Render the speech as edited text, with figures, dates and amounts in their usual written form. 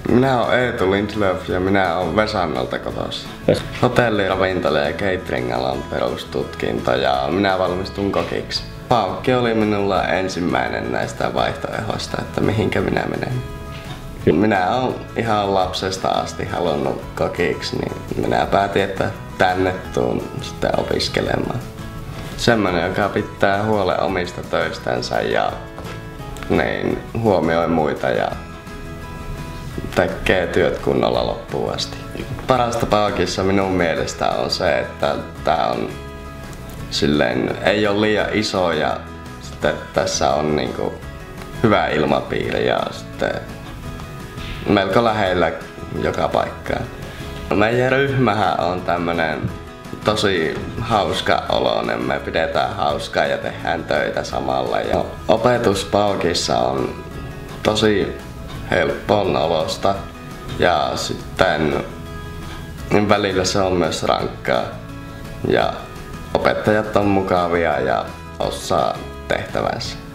Minä olen Eetu Lindlöf ja minä olen Vesannolta kotoisin. Hotelli, ravintola ja catering-alan perustutkinto ja minä valmistun kokiksi. Paukki oli minulla ensimmäinen näistä vaihtoehdoista, että mihinkä minä menen. Minä olen ihan lapsesta asti halunnut kokiksi, niin minä päätin, että tänne tuun sitten opiskelemaan. Semmoinen, joka pitää huolen omista töistänsä ja niin huomioi muita ja tekee työt kunnolla loppuun asti. Parasta paukissa minun mielestä on se, että tää on silleen, ei ole liian iso ja sitten tässä on niinku hyvä ilmapiiri ja sitten melko lähellä joka paikkaan. Meidän ryhmähän on tämmönen tosi hauska oloinen. Me pidetään hauskaa ja tehdään töitä samalla. Ja opetus paukissa on tosi helppoon olosta ja sitten välillä se on myös rankkaa. Ja opettajat on mukavia ja osaa tehtävänsä.